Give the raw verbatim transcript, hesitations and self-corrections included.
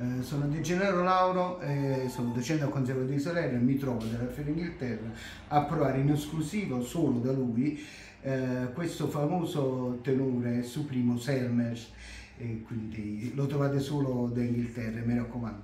Eh, sono Di Gennaro Lauro, eh, sono docente al Conservatorio di Salerno e mi trovo dalla Fiera Inghilterra a provare in esclusivo solo da lui eh, questo famoso tenore Supremo Selmers, e quindi lo trovate solo da Inghilterra, mi raccomando.